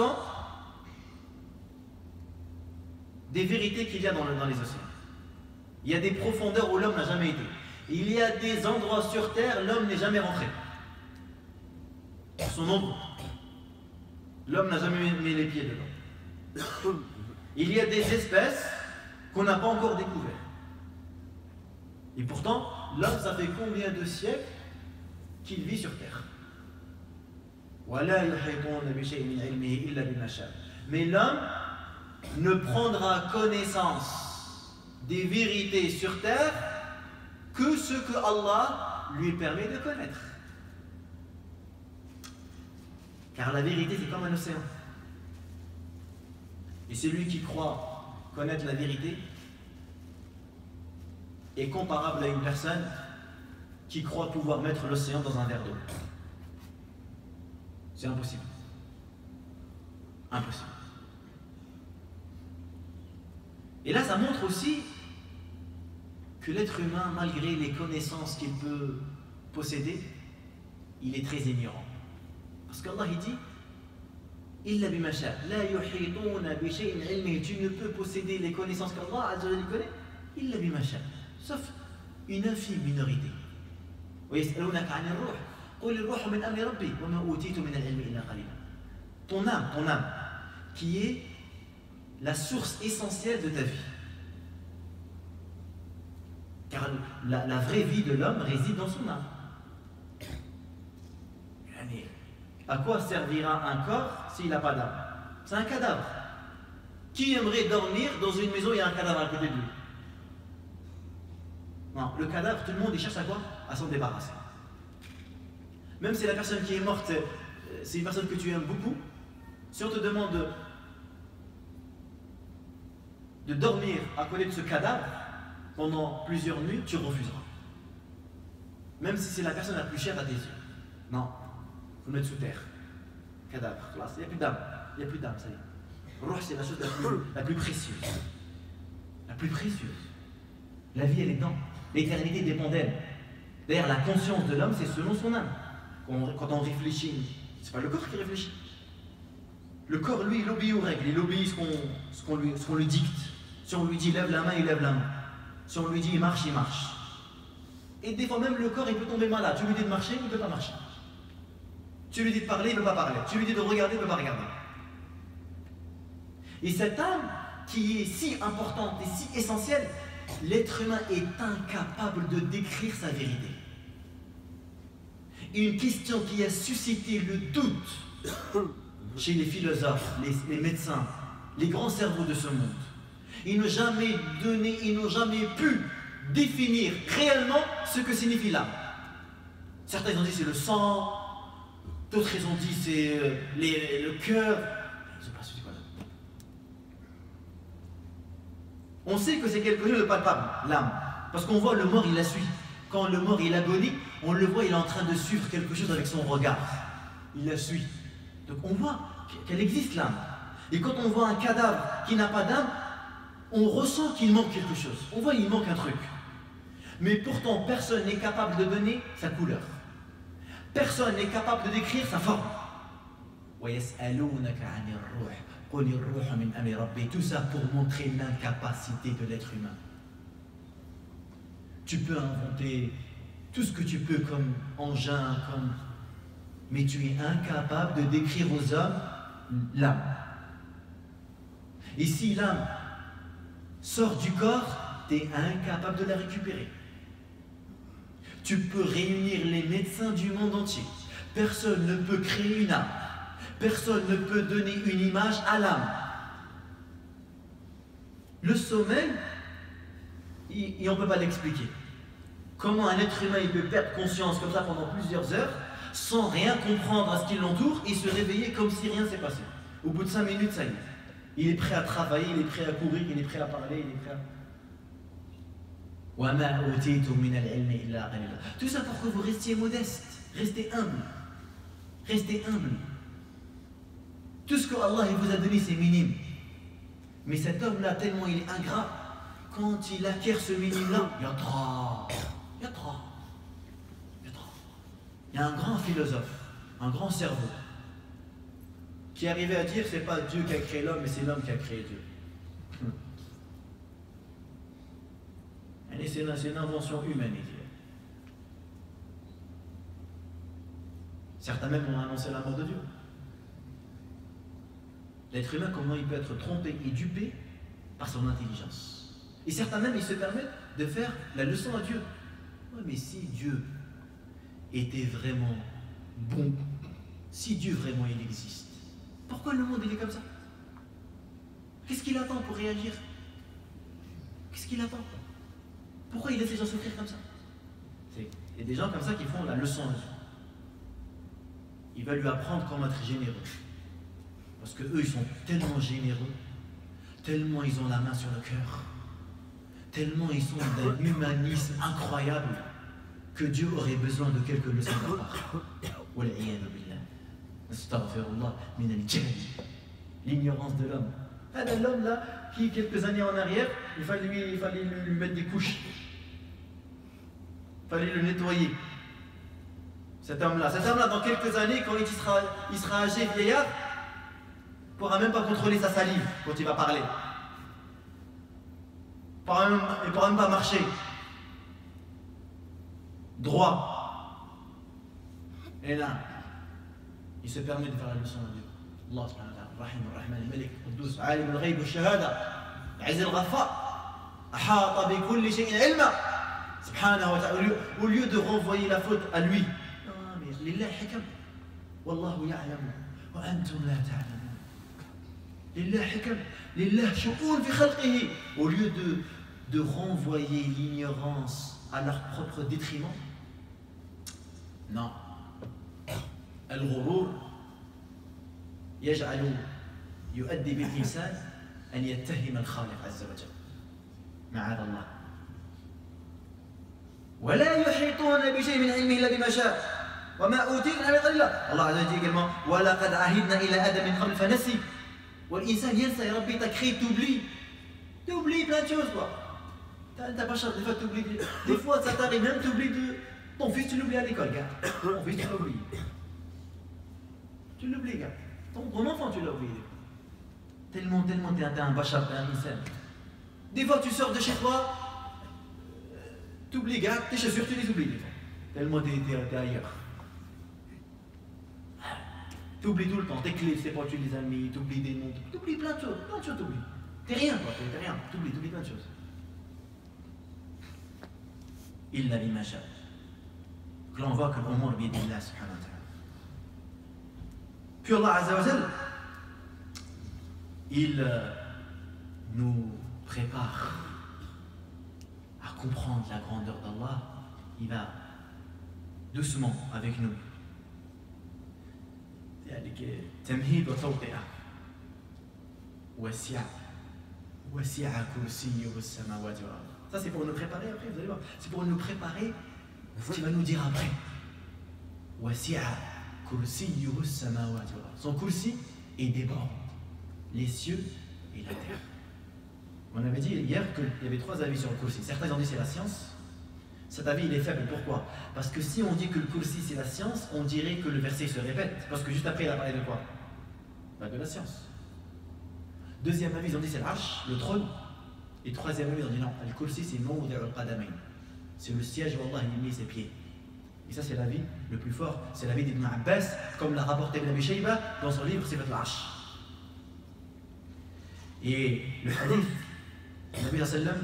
des vérités qu'il y a dans les océans. Il y a des profondeurs où l'homme n'a jamais été. Il y a des endroits sur Terre où l'homme n'est jamais rentré. Ils sont nombreux. L'homme n'a jamais mis les pieds dedans. Il y a des espèces qu'on n'a pas encore découvertes. Et pourtant, l'homme, ça fait combien de siècles qu'il vit sur Terre? Mais l'homme ne prendra connaissance des vérités sur Terre que ce que Allah lui permet de connaître. Car la vérité, c'est comme un océan. Et celui qui croit connaître la vérité est comparable à une personne qui croit pouvoir mettre l'océan dans un verre d'eau. C'est impossible. Impossible. Et là, ça montre aussi que l'être humain, malgré les connaissances qu'il peut posséder, il est très ignorant. Parce qu'Allah il dit Illa bimasha, la yuhituna bi shay'in ilmi, tu ne peux posséder les connaissances qu'Allah Azza wa Jalla connaît, illa bimasha, sauf une infime minorité. ويسألونك عن الروح قل الروح من أمر ربي وما أوتيت من العلم إلا قليلا. Ton âme, qui est la source essentielle de ta vie. Car la vraie vie de l'homme réside dans son âme. À quoi servira un corps s'il n'a pas d'âme? C'est un cadavre. Qui aimerait dormir dans une maison où il y a un cadavre à côté de lui? Non, le cadavre, tout le monde il cherche à quoi? À s'en débarrasser. Même si la personne qui est morte, c'est une personne que tu aimes beaucoup, si on te demande de dormir à côté de ce cadavre pendant plusieurs nuits, tu refuseras. Même si c'est la personne la plus chère à tes yeux. Non, il faut le mettre sous terre. Cadavre, là, il n'y a plus d'âme. Il n'y a plus d'âme, ça y est. Ruh, c'est la chose la plus précieuse. La plus précieuse. La vie, elle est dedans. L'éternité dépend d'elle. D'ailleurs, la conscience de l'homme, c'est selon son âme. Quand on réfléchit, c'est pas le corps qui réfléchit. Le corps, lui, il obéit aux règles, il obéit ce qu'on lui dicte. Si on lui dit lève la main, il lève la main. Si on lui dit il marche, il marche. Et des fois même le corps, il peut tomber malade. Tu lui dis de marcher, il ne peut pas marcher. Tu lui dis de parler, il ne peut pas parler. Tu lui dis de regarder, il ne peut pas regarder. Et cette âme, qui est si importante et si essentielle, l'être humain est incapable de décrire sa vérité. Une question qui a suscité le doute chez les philosophes, les médecins, les grands cerveaux de ce monde. Ils n'ont jamais donné, ils n'ont jamais pu définir réellement ce que signifie l'âme. Certains ils ont dit c'est le sang, d'autres ils ont dit c'est le cœur. Ils n'ont pas su quoi. On sait que c'est quelque chose de palpable, l'âme, parce qu'on voit le mort, il la suit. Quand le mort, il agonie, on le voit, il est en train de suivre quelque chose avec son regard. Il la suit. Donc on voit qu'elle existe, l'âme. Et quand on voit un cadavre qui n'a pas d'âme, on ressent qu'il manque quelque chose. On voit qu'il manque un truc. Mais pourtant, personne n'est capable de donner sa couleur. Personne n'est capable de décrire sa forme. Tout ça pour montrer l'incapacité de l'être humain. Tu peux inventer tout ce que tu peux comme engin, mais tu es incapable de décrire aux hommes l'âme. Et si l'âme sort du corps, tu es incapable de la récupérer. Tu peux réunir les médecins du monde entier. Personne ne peut créer une âme. Personne ne peut donner une image à l'âme. Le sommeil, et on ne peut pas l'expliquer. Comment un être humain il peut perdre conscience comme ça pendant plusieurs heures sans rien comprendre à ce qui l'entoure et se réveiller comme si rien s'est passé. Au bout de 5 minutes, ça y est. Il est prêt à travailler, il est prêt à courir, il est prêt à parler, il est prêt à... Tout ça pour que vous restiez modeste, restez humble. Restez humble. Tout ce que Allah vous a donné, c'est minime. Mais cet homme-là, tellement il est ingrat, quand il acquiert ce minime-là, il y a trop. Il y a un grand philosophe, un grand cerveau, qui arrivait à dire c'est pas Dieu qui a créé l'homme, mais c'est l'homme qui a créé Dieu. C'est une invention humaine, il dit. Certains même ont annoncé la mort de Dieu. L'être humain, comment il peut être trompé et dupé par son intelligence. Et certains même, ils se permettent de faire la leçon à Dieu. Ouais, mais si Dieu était vraiment bon, si Dieu vraiment il existe, pourquoi le monde il est comme ça? Qu'est-ce qu'il attend pour réagir? Qu'est-ce qu'il attend? Pourquoi il laisse les gens souffrir comme ça? Il y a des gens comme ça qui font la leçon à Dieu. Il va lui apprendre comment être généreux. Parce que eux, ils sont tellement généreux, tellement ils ont la main sur le cœur, tellement ils sont d'un humanisme incroyable que Dieu aurait besoin de quelques leçons de leur part. L'ignorance de l'homme. L'homme là, qui quelques années en arrière, il fallait lui mettre des couches. Il fallait le nettoyer. Cet homme-là, dans quelques années, quand il sera âgé, vieillard, ne pourra même pas contrôler sa salive quand il va parler. Il ne pourra même pas marcher. Droit. Et là, il se permet de faire la leçon à Dieu. Allah subhanahu wa ta'ala, Rahim, Rahman, Malik, Quddus, Alim al-Ghayb al-Shahada, Aziz al-Ghaffar, Ahata bi kulli shay'in ilma. Subhanahu wa ta'ala, au lieu de renvoyer la faute à lui. Non, mais Lillah hikam. Wallahu ya'lamu, wa antum la ta'lamun. Lillah hikam, Lillah shu'un fi khalqihi. Au lieu de renvoyer l'ignorance à leur propre détriment. Non. Al-ghurur يجعل يؤدي بالإنسان أن يتهم الخالق عز وجل معاذ الله ولا يحيطون بشيء من علمه إلا بما شاء وما أوتيتم من قليل الله عز وجل également ولقد عهدنا إلى آدم من قبل فنسي والإنسان ينسى يا ربي تكريت t'oublies plein de choses toi t'as pas chance des fois t'oublies des fois ça t'arrive même t'oublies de ton fils tu l'oublies à l'école gars ton fils tu l'oublies gars ton enfant tu l'as oublié tellement t'es un bachar t'es un insane des fois tu sors de chez toi t'oublies gars tes chaussures tu les oublies des fois tellement t'es ailleurs t'oublies tout le temps tes clés c'est pas tu les as mis t'oublies des noms t'oublies plein de choses t'oublies t'es rien quoi t'es rien t'oublies plein de choses illa bima sha que l'on voit que l'umur bi idillah subhanahu wa ta'ala. Puis Allah Azza wa Jal, il nous prépare à comprendre la grandeur d'Allah. Il va doucement avec nous. تمهيد وتوطئة وسع كرسيه السماوات والأرض. Ça c'est pour nous préparer après, vous allez voir. C'est pour nous préparer ce qu'il va nous dire après. وسع كرسيه السماوات والأرض. Son kursi est déborde les cieux et la terre. On avait dit hier qu'il y avait trois avis sur le kursi. Certains ont dit c'est la science. Cet avis il est faible. Pourquoi? Parce que si on dit que le kursi c'est la science, on dirait que le verset se répète. Parce que juste après il a parlé de quoi? De la science. Deuxième avis ils ont dit c'est l'arche, le trône. Et troisième avis ils ont dit non, le kursi c'est mawdi' al-qadamayn. C'est le siège où Allah il met ses pieds. Et ça c'est l'avis le plus fort. C'est l'avis d'Ibn Abbas, comme l'a rapporté Ibn Abi Shayba dans son livre Sifat al-Arsh. Et le hadith, le Nabi sallam,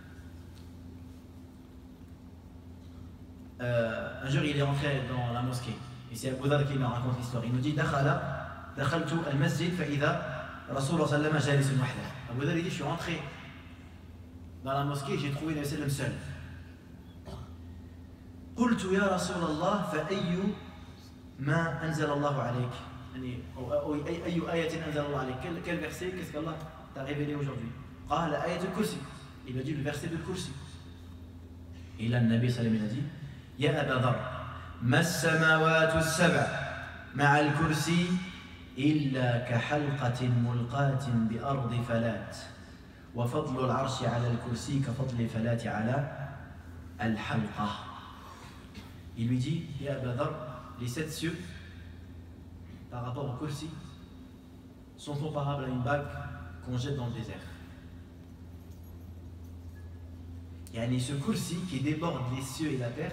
un jour il est rentré dans la mosquée. Et c'est Abu Dharr qui nous raconte l'histoire. Il nous dit دخلت المسجد فإذا رسول الله صلى الله عليه وسلم جالس وحده. Abu Dharr il dit je suis rentré dans la mosquée et j'ai trouvé le Nabi sallam seul. قلت يا رسول الله فأي ما أنزل الله عليك يعني أي آية أنزل الله عليك quel verset qu'est-ce qu'Allah t'a révélé aujourd'hui قال آية الكرسي il a dit le verset de Kursi et là le Nabi sallam il a dit يا أبا ذر ما السماوات السبع مع الكرسي إلا كحلقة ملقاة بأرض فلات وفضل العرش على الكرسي كفضل الفلاة على الحلقة. Il lui dit, Ya Aba Dharr, les 7 cieux, par rapport au kursi, sont comparables à une bague qu'on jette dans le désert. Il y a ce kursi qui déborde les cieux et la terre,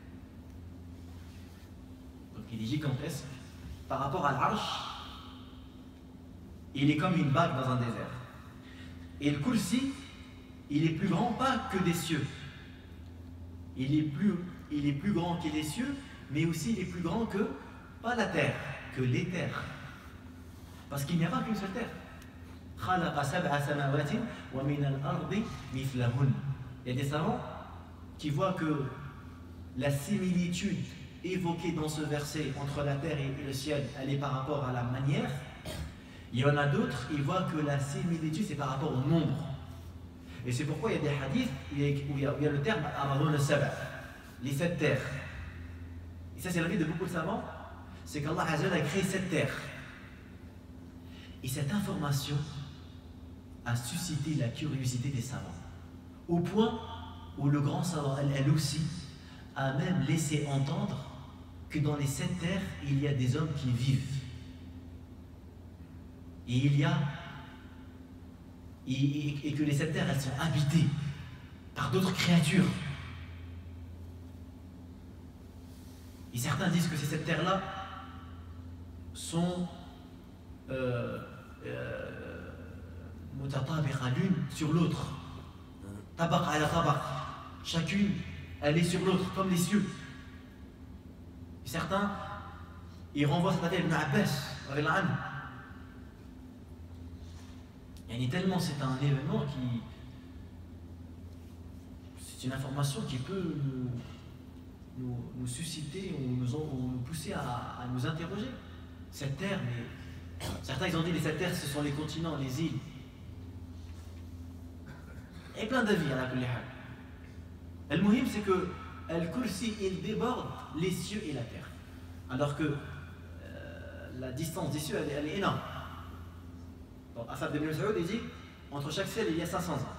donc il est gigantesque, par rapport à l'arche, il est comme une bague dans un désert. Et le kursi, il est plus grand pas que des cieux. Il est plus grand que les cieux, mais aussi il est plus grand que, pas la terre, que l'éther. Parce qu'il n'y a pas qu'une seule terre. Il y a des savants qui voient que la similitude évoquée dans ce verset entre la terre et le ciel, elle est par rapport à la manière. Il y en a d'autres, ils voient que la similitude c'est par rapport au nombre. Et c'est pourquoi il y a des hadiths où il y a le terme Aradun al-Saba, les 7 terres. Et ça c'est l'avis de beaucoup de savants, c'est qu'Allah Azza a créé 7 terres. Et cette information a suscité la curiosité des savants, au point où le grand savant, elle aussi, a même laissé entendre que dans les 7 terres, il y a des hommes qui vivent. Et que les 7 terres, elles sont habitées par d'autres créatures. Et certains disent que ces 7 terres-là sont l'une sur l'autre. Tabaq ala tabaq. Chacune, elle est sur l'autre, comme les cieux. Et certains, ils renvoient cette affaire Ibn Abbas, et tellement c'est un événement qui. C'est une information qui peut nous susciter ou nous pousser à nous interroger. Cette terre, mais certains ils ont dit les 7 terres ce sont les continents, les îles. Et plein d'avis à la kulli hal. Le muhim c'est que Al-Kursi il déborde les cieux et la terre. Alors que la distance des cieux elle est énorme. Donc Asad ibn Saoud il dit entre chaque ciel il y a 500 ans.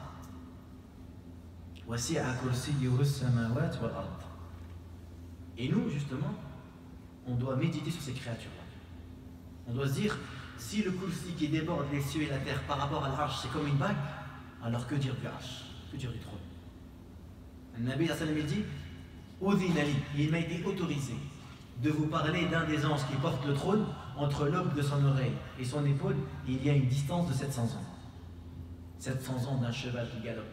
Wasi'a kursiyyuhu as-samawati wal ard. Et nous justement on doit méditer sur ces créatures-là. On doit se dire si le kursi qui déborde les cieux et la terre par rapport à l'arche c'est comme une bague, alors que dire du arche, que dire du trône? Le Nabi sallallahu alayhi wa sallam dit il m'a été autorisé de vous parler d'un des anges qui porte le trône. Entre l'aube de son oreille et son épaule, il y a une distance de 700 ans. 700 ans d'un cheval qui galope.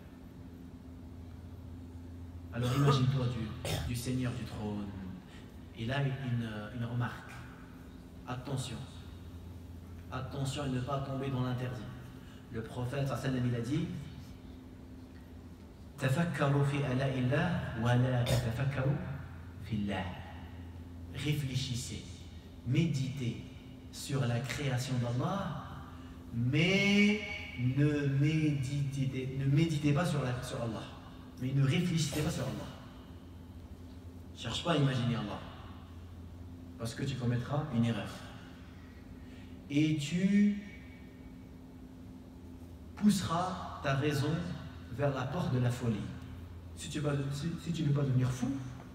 Alors imagine-toi du Seigneur du trône. Et là, une remarque. Attention. Attention à ne pas tomber dans l'interdit. Le prophète sallallahu il a dit Tafakkaru fi ala'illah wa la tatafakkaru fillah. Réfléchissez, méditez sur la création d'Allah, mais ne méditez pas sur Allah, mais ne réfléchissez pas sur Allah. Cherche pas à imaginer Allah, parce que tu commettras une erreur. Et tu pousseras ta raison vers la porte de la folie. Si tu ne veux pas devenir fou,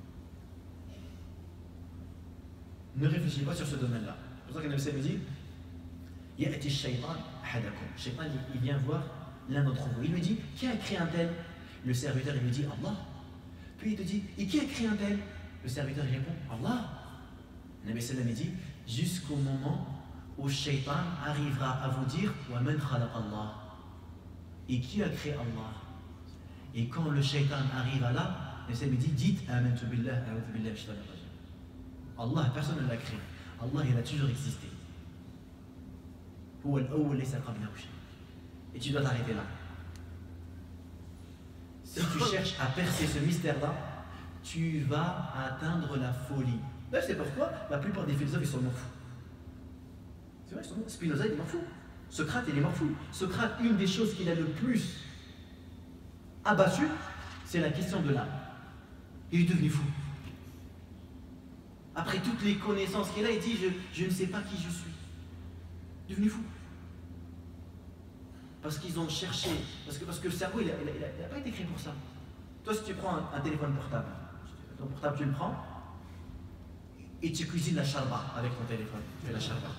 ne réfléchis pas sur ce domaine-là. C'est pour ça que Nabi sallallahu alayhi wa sallam dit Shaytan, il vient voir l'un d'entre vous. Il lui dit qui a créé un tel? Le serviteur il lui dit Allah. Puis il te dit et qui a créé un tel? Le serviteur il répond Allah. Nabi sallallahu alayhi wa sallam dit jusqu'au moment où Shaytan arrivera à vous dire wa man khalaq Allah. Et qui a créé Allah? Et quand le Shaytan arrive à là, Nabi sallallahu alayhi wa sallam dit dites amantu billah a'udhu billahi minash shaitanir rajim. Allah, personne ne l'a créé. Allah, il a toujours existé. Et tu dois t'arrêter là. Si tu cherches à percer ce mystère-là, tu vas atteindre la folie. Ben, c'est pourquoi la plupart des philosophes, ils sont morts fous. C'est vrai, ils sont morts. Spinoza, il est mort fou. Socrate, il est mort fou. Socrate, une des choses qu'il a le plus abattu, c'est la question de l'âme. Il est devenu fou. Après toutes les connaissances qu'il a, il dit je ne sais pas qui je suis. Devenu fou. Parce qu'ils ont cherché, parce que le cerveau, il n'a pas été créé pour ça. Toi, si tu prends un téléphone portable, ton portable, tu le prends, et tu cuisines la charba avec ton téléphone. Tu fais la charba.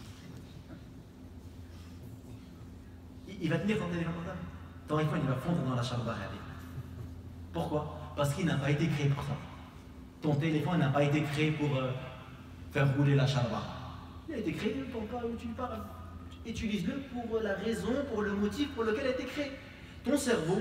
Il va tenir ton téléphone portable. Ton iPhone, il va fondre dans la charba. Pourquoi? Parce qu'il n'a pas été créé pour ça. Ton téléphone n'a pas été créé pour faire rouler la charba. Il a été créé pour pas où tu parles. utilise-le pour la raison, pour le motif pour lequel il a été créé. Ton cerveau,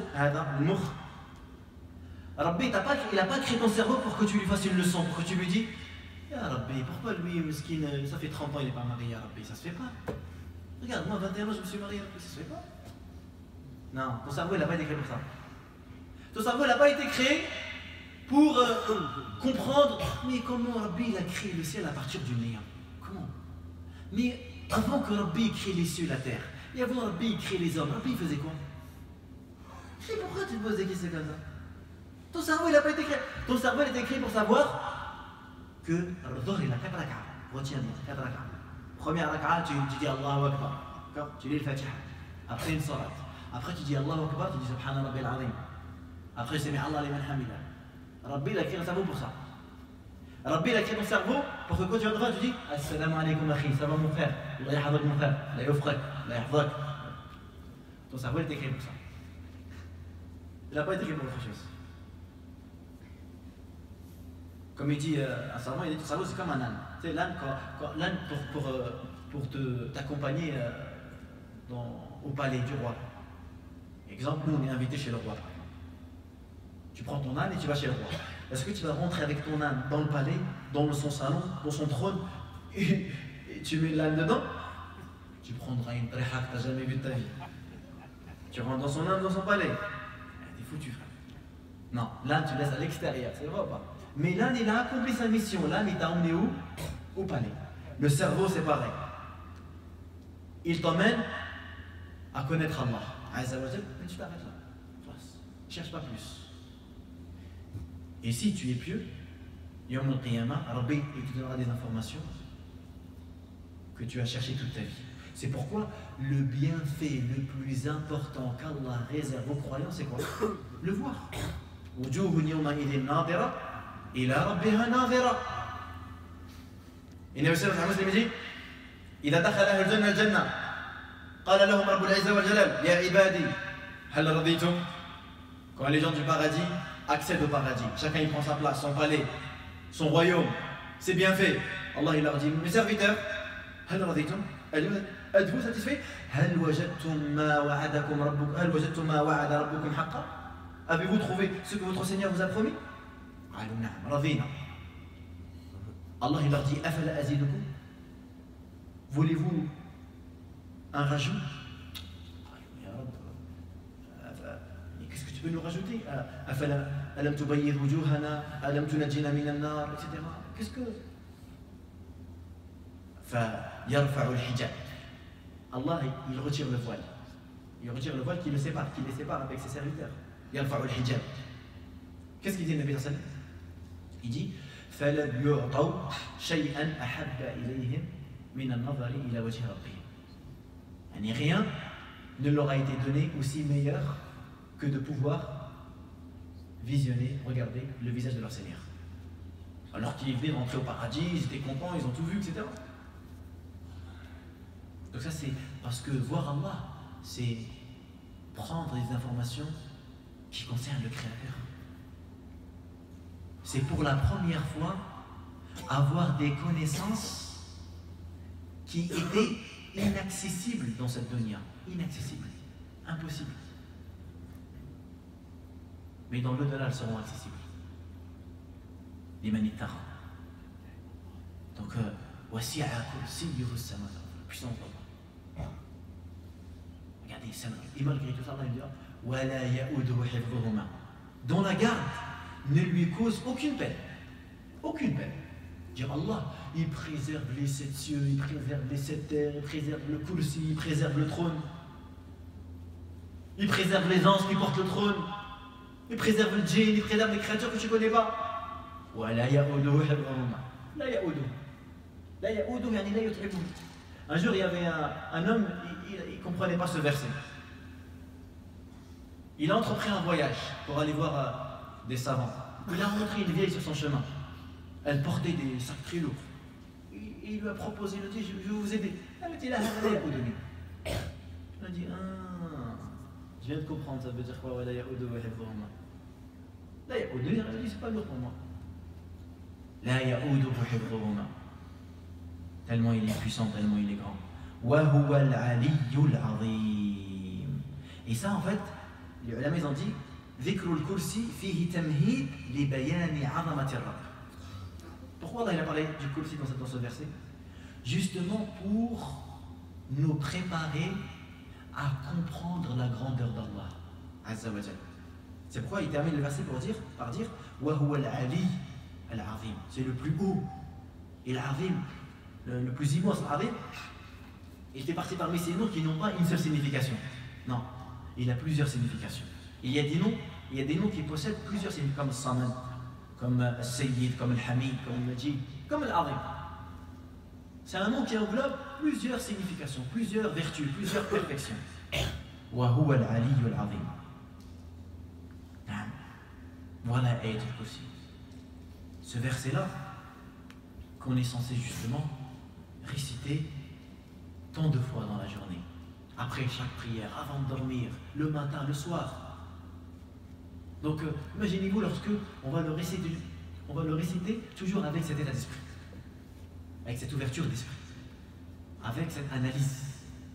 Rabbi, il n'a pas créé ton cerveau pour que tu lui fasses une leçon, pour que tu lui dis Ya Rabbi, pourquoi lui, mesquine, ça fait 30 ans il n'est pas marié, Ya Rabbi, ça se fait pas. Regarde, moi, 21 ans, je me suis marié, ça se fait pas. Non, ton cerveau, il n'a pas été créé pour ça. Ton cerveau, il n'a pas été créé pour comprendre, mais comment Rabbi, il a créé le ciel à partir du néant. Comment? Mais avant que Rabbi crée les cieux et la terre, et avant Rabbi crée les hommes, Rabbi, il faisait quoi? Et pourquoi tu te poses des questions comme ça? Ton cerveau, il n'a pas été créé. Ton cerveau, il a été créé pour savoir que Al-Dhuhr, il a 4 raka'a. Retiens-moi, 4 raka'a. Première raka'a, tu dis Allahu Akbar. Tu lis le Fatiha. Après une salat. Après, tu dis Allahu Akbar, tu dis Subhana Rabbil Azim. Après, Sami Allah liman hamida. Rabbi, il a créé ton cerveau pour ça. Rabbi, il a créé ton cerveau pour que quand tu vas devant, tu dis Assalamu alaikum akhi, ça va mon frère. Allah yahfazak mon frère. La yufrak, la yahfazak. Ton cerveau, il a été créé pour ça. Il n'a pas été créé pour autre chose. Comme il dit un savant, il dit ton cerveau c'est comme un âne. Tu sais, l'âne, l'âne pour t'accompagner au palais du roi. Exemple, nous on est invités chez le roi. Tu prends ton âne et tu vas chez le roi. Est-ce que tu vas rentrer avec ton âne dans le palais, dans son salon, dans son trône, et tu mets l'âne dedans? Tu prendras une tréha que tu n'as jamais vue de ta vie. Tu rentres dans son âne, dans son palais. T'es foutu, frère. Non, l'âne tu laisses à l'extérieur, c'est vrai ou pas? Mais l'âne, il a accompli sa mission. L'âne, il t'a emmené où? Au palais. Le cerveau, c'est pareil. Il t'emmène à connaître Allah. Azza wa Jal, mais tu t'arrêtes là. Ne cherche pas plus. Et si tu es pieux, Yawm al-Qiyamah, Rabbi, il te donnera des informations que tu as cherché toute ta vie. C'est pourquoi le bienfait le plus important qu'Allah réserve aux croyants, c'est quoi? Le voir. Wujuhun yawma'idhin nadira. إلى ربها ناظرة. النبي صلى الله عليه وسلم يقول إذا دخل أهل الجنة الجنة قال لهم رب العزة والجلال يا عبادي هل رضيتم. Quand les gens du paradis accèdent au paradis, chacun il prend sa place, son palais, son royaume, c'est bien fait. Allah il leur dit mes serviteurs هل رضيتم. êtes-vous satisfaits. هل وجدتم ما وعدكم ربكم هل وجدتم ما وعد ربكم حقا. Avez-vous trouvé ce que votre Seigneur vous a promis. قالوا نعم رضينا. Allah il leur dit أفلا أزيدكم. Voulez-vous un rajout. Qu'est-ce que tu peux nous rajouter. أفلا ألم تبيض وجوهنا ألم تنجينا من النار etc. Qu'est-ce que. فيرفع الحجاب. Allah il retire le voile. Il retire le voile qui les sépare avec ses serviteurs. يرفع الحجاب. Qu'est-ce qu'il dit le Nabi sallallahu alayhi wa sallam. Il dit فَلَمْ يُعْطَوْا شَيْئًا أَحَبَّ إِلَيْهِمْ مِنَ النَّظَرِ إِلَى وَجْهِ رَبِّهِمْ. Yani rien ne leur a été donné aussi meilleur que de pouvoir visionner, regarder le visage de leur Seigneur. Alors qu'ils venaient rentrer au paradis, ils étaient contents, ils ont tout vu, etc. Donc ça c'est parce que voir Allah, c'est prendre des informations qui concernent le Créateur. C'est pour la première fois avoir des connaissances qui étaient inaccessibles dans cette dunya. Inaccessibles, impossibles. Mais dans l'au-delà, elles seront accessibles. Liman ittaqa. Donc, wasi'a kursiyyuhu as-samawati wal ard. Puissance d'Allah. Regardez, et malgré tout ça, Allah dit wa la ya'uduhu hifdhuhuma. Dont la garde ne lui cause aucune peine. Aucune peine. Dire Allah, il préserve les 7 cieux, il préserve les 7 terres, il préserve le kursi, il préserve le trône. Il préserve les anges qui portent le trône. Il préserve le djinn, il préserve les créatures que tu ne connais pas. Wa la ya'uduhu hifdhuhuma. La ya'uduhu. La ya'uduhu, yani la yut'ibuhu. Un jour, il y avait un homme, il ne comprenait pas ce verset. Il a entrepris un voyage pour aller voir des savants. Il a rencontré une vieille sur son chemin. Elle portait des sacs très lourds. Il lui a proposé, il a dit, je vais vous aider. Elle a dit, là, il a dit, je viens de comprendre, ça veut dire quoi. Là, il a dit, c'est pas lourd pour moi. Là, tellement il est puissant, tellement il est grand. وهو العلي العظيم. Et ça en fait, les ulama ils ont dit ذكر الكرسي فيه تمهيد لبيان عظمة الرب. Pourquoi Allah il a parlé du kursi dans ce verset? Justement pour nous préparer à comprendre la grandeur d'Allah Azza wa Jal. C'est pourquoi il termine le verset par dire وهو العلي العظيم. C'est le plus haut. Et l'azim, le plus immense, l'azim, il fait partie parmi ces noms qui n'ont pas une seule signification. Non, il a plusieurs significations. Il y a des noms qui possèdent plusieurs significations, comme Samad, comme Sayyid, comme Al-Hamid, comme Majid, comme Al-Azim. C'est un nom qui englobe plusieurs significations, plusieurs vertus, plusieurs perfections. وهو العلي العظيم. Voilà Ayat al-Kursi. Ce verset-là, qu'on est censé justement réciter tant de fois dans la journée, après chaque prière, avant de dormir, le matin, le soir. Donc imaginez-vous lorsque on va le réciter toujours avec cet état d'esprit, avec cette ouverture d'esprit, avec cette analyse,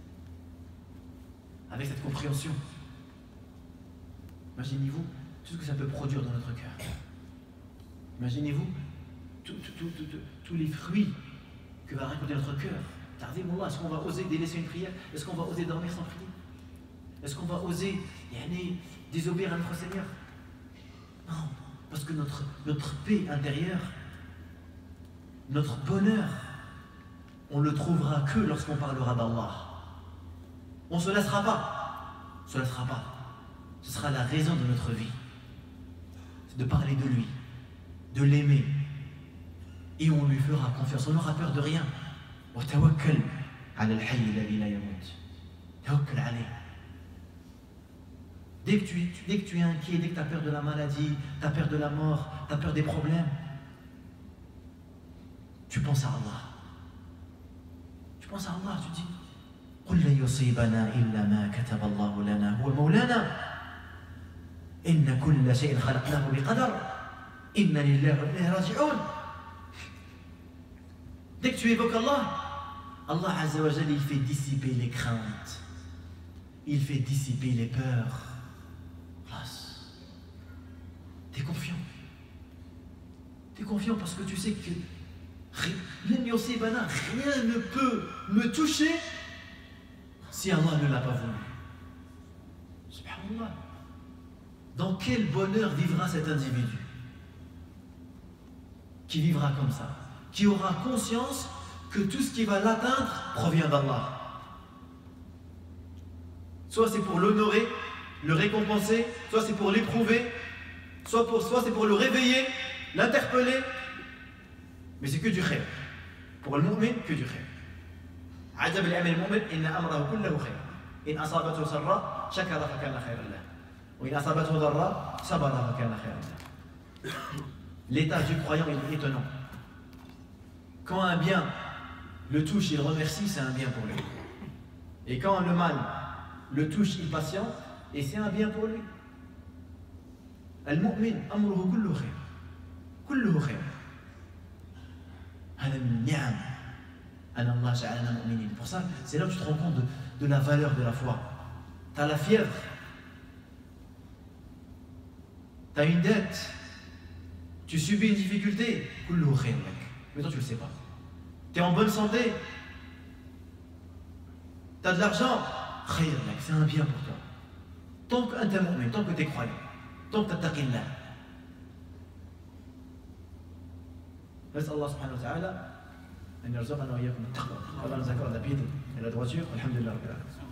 avec cette compréhension. Imaginez-vous tout ce que ça peut produire dans notre cœur. Imaginez-vous tous les fruits que va récolter notre cœur. Ta'zim Allah, est-ce qu'on va oser délaisser une prière? Est-ce qu'on va oser dormir sans prier? Est-ce qu'on va oser désobéir à notre Seigneur? Non, parce que notre paix intérieure, notre bonheur, on le trouvera que lorsqu'on parlera d'Allah. On ne se lassera pas. On se lassera pas. Ce sera la raison de notre vie. C'est de parler de lui, de l'aimer. Et on lui fera confiance. On n'aura peur de rien. وتوكل على الحي الذي لا يموت. توكل عليه. Dès que tu es inquiet, dès que tu as peur de la maladie, tu as peur de la mort, tu as peur des problèmes, tu penses à Allah. Tu penses à Allah, tu dis قل لن يصيبنا إلا ما كتب الله لنا هو مولانا إن كل شيء خلقناه بقدر إن لله وإنا راجعون. Dès que tu évoques Allah, Allah Azza wa Jalla, il fait dissiper les craintes, il fait dissiper les peurs. T'es confiant. T'es confiant parce que tu sais que rien ne peut me toucher si Allah ne l'a pas voulu. Subhanallah. Dans quel bonheur vivra cet individu qui vivra comme ça, qui aura conscience que tout ce qui va l'atteindre provient d'Allah. Soit c'est pour l'honorer, le récompenser, soit c'est pour l'éprouver, soit c'est pour le réveiller, l'interpeller. Mais c'est que du khair. Pour le mu'min, que du khair. عجب لأمر المؤمن إن أمره كله خير إن أصابته سراء شكر فكان خيرا له وإن أصابته ضراء صبر فكان خيرا له. L'état du croyant est étonnant. Quand un bien le touche, il remercie, c'est un bien pour lui. Et quand le mal le touche, il patiente, et c'est un bien pour lui. Al-mu'min amruhu kullu khair. Kulluhu khair. Hada min ni'am. An Allah ja'alana mu'minin. Pour ça, c'est là où tu te rends compte de la valeur de la foi. Tu as la fièvre. Tu as une dette. Tu subis une difficulté. Kulluhu khair lak. Mais toi, tu ne le sais pas. Tu es en bonne santé. Tu as de l'argent. Khair lak, c'est un bien pour toi. Tant que tu es mu'min, tant que tu es croyant, tant que tu attaqis Allah. نسأل الله سبحانه وتعالى أن يرزقنا وإياكم التقوى. Allah nous accorde la piété et la droiture. Alhamdulillah.